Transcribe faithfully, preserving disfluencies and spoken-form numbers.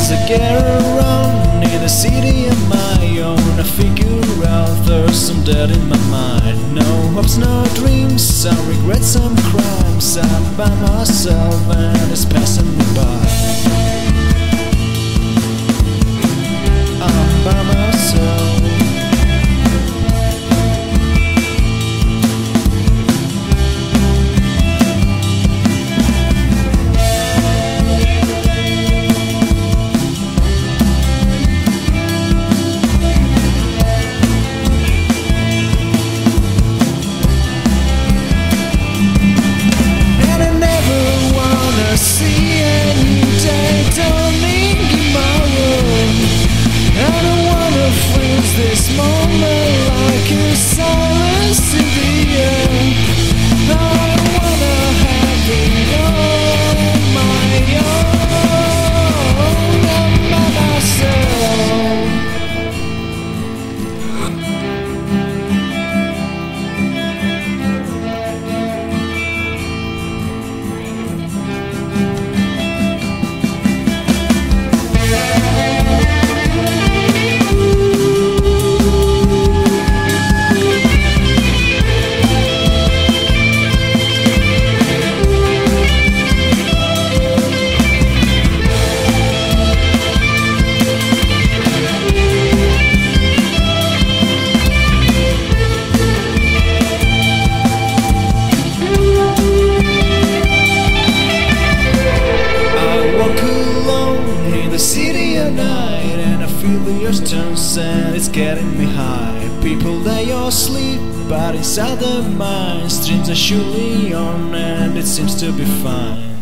As I get around in a city of my own, I figure out there's some debt in my mind. No hopes, no dreams, some regrets, some crimes. I'm by myself and it's passing me by. I'm by myself. This moment like a silence in the air. I wanna have it on my own. I'm by myself. The earth turns and it's getting me high. People they all sleep, but inside their minds dreams are surely on, and it seems to be fine.